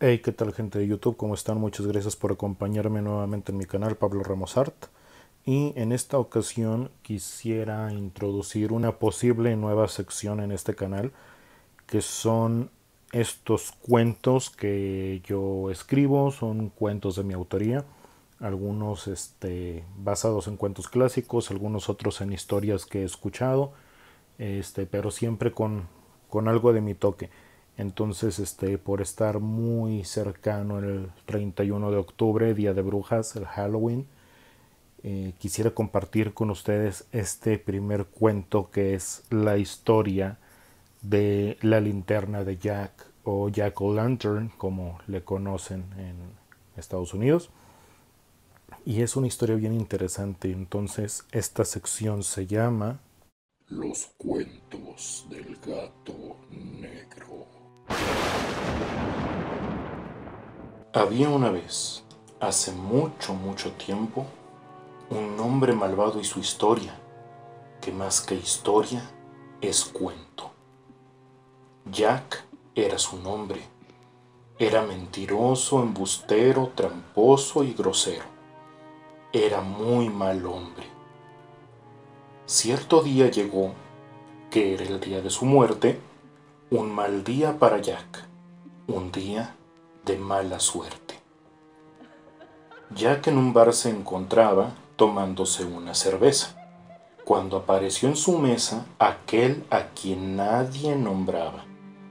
Hey, ¿qué tal gente de YouTube? ¿Cómo están? Muchas gracias por acompañarme nuevamente en mi canal Pablo Ramos Art. Y en esta ocasión quisiera introducir una posible nueva sección en este canal, que son estos cuentos que yo escribo, son cuentos de mi autoría, algunos basados en cuentos clásicos, algunos otros en historias que he escuchado, pero siempre con algo de mi toque. Entonces, por estar muy cercano el 31 de octubre, Día de Brujas, el Halloween, quisiera compartir con ustedes este primer cuento, que es la historia de la linterna de Jack, o Jack O'Lantern, como le conocen en Estados Unidos. Y es una historia bien interesante. Entonces, esta sección se llama Los cuentos del gato negro. Había una vez, hace mucho, mucho tiempo, un hombre malvado y su historia, que más que historia, es cuento. Jack era su nombre. Era mentiroso, embustero, tramposo y grosero. Era muy mal hombre. Cierto día llegó, que era el día de su muerte, un mal día para Jack, un día de mala suerte. Jack en un bar se encontraba tomándose una cerveza, cuando apareció en su mesa aquel a quien nadie nombraba.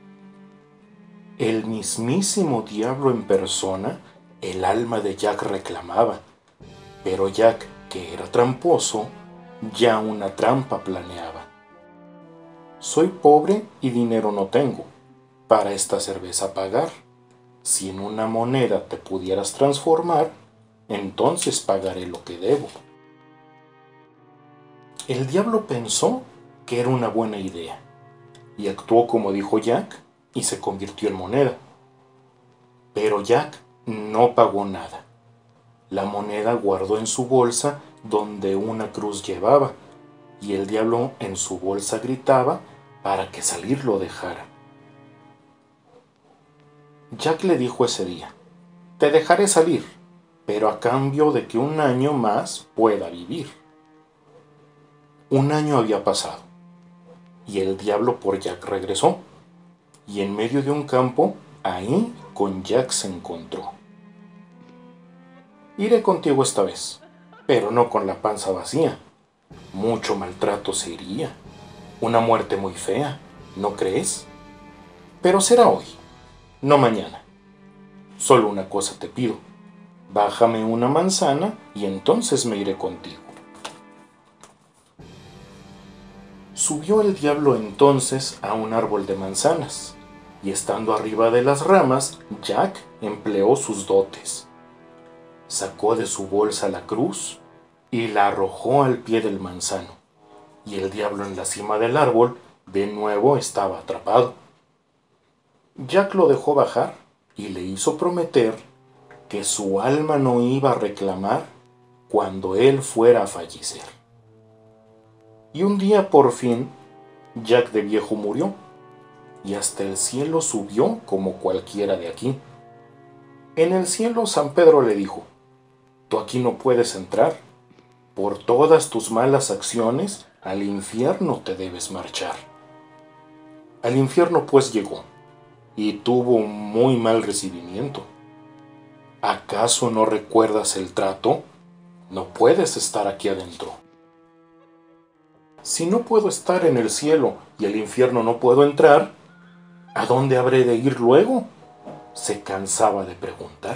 El mismísimo diablo en persona, el alma de Jack reclamaba, pero Jack, que era tramposo, ya una trampa planeaba. Soy pobre y dinero no tengo para esta cerveza pagar. Si en una moneda te pudieras transformar, entonces pagaré lo que debo. El diablo pensó que era una buena idea y actuó como dijo Jack y se convirtió en moneda. Pero Jack no pagó nada. La moneda guardó en su bolsa donde una cruz llevaba, y el diablo en su bolsa gritaba para que salir lo dejara. Jack le dijo ese día: te dejaré salir, pero a cambio de que un año más pueda vivir. Un año había pasado, y el diablo por Jack regresó, y en medio de un campo, ahí con Jack se encontró. Iré contigo esta vez, pero no con la panza vacía. Mucho maltrato se iría, una muerte muy fea, ¿no crees? Pero será hoy, no mañana. Solo una cosa te pido: bájame una manzana y entonces me iré contigo. Subió el diablo entonces a un árbol de manzanas, y estando arriba de las ramas, Jack empleó sus dotes. Sacó de su bolsa la cruz y la arrojó al pie del manzano, y el diablo en la cima del árbol de nuevo estaba atrapado. Jack lo dejó bajar y le hizo prometer que su alma no iba a reclamar cuando él fuera a fallecer. Y un día por fin, Jack de viejo murió, y hasta el cielo subió como cualquiera de aquí. En el cielo San Pedro le dijo: tú aquí no puedes entrar, por todas tus malas acciones al infierno te debes marchar. Al infierno pues llegó, y tuvo un muy mal recibimiento. ¿Acaso no recuerdas el trato? No puedes estar aquí adentro. Si no puedo estar en el cielo y el infierno no puedo entrar, ¿a dónde habré de ir luego?, se cansaba de preguntar.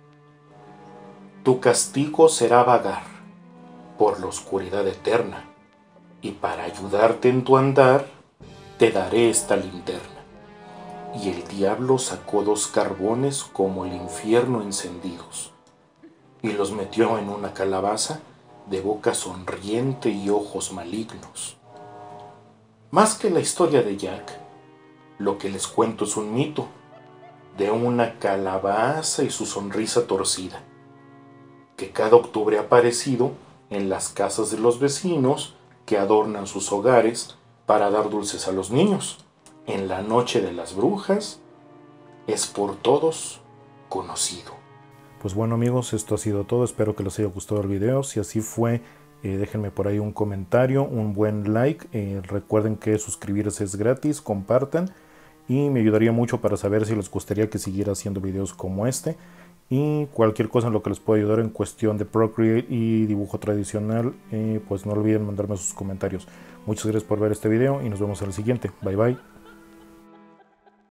Tu castigo será vagar por la oscuridad eterna, y para ayudarte en tu andar, te daré esta linterna. Y el diablo sacó 2 carbones como el infierno encendidos, y los metió en una calabaza de boca sonriente y ojos malignos. Más que la historia de Jack, lo que les cuento es un mito de una calabaza y su sonrisa torcida, que cada octubre ha aparecido en las casas de los vecinos que adornan sus hogares para dar dulces a los niños. En la noche de las brujas es por todos conocido. Pues bueno amigos, esto ha sido todo, espero que les haya gustado el video. Si así fue, déjenme por ahí un comentario, un buen like. Recuerden que suscribirse es gratis, compartan y me ayudaría mucho para saber si les gustaría que siguiera haciendo videos como este. Y cualquier cosa en lo que les pueda ayudar en cuestión de Procreate y dibujo tradicional, pues no olviden mandarme sus comentarios. Muchas gracias por ver este video y nos vemos en el siguiente. Bye bye.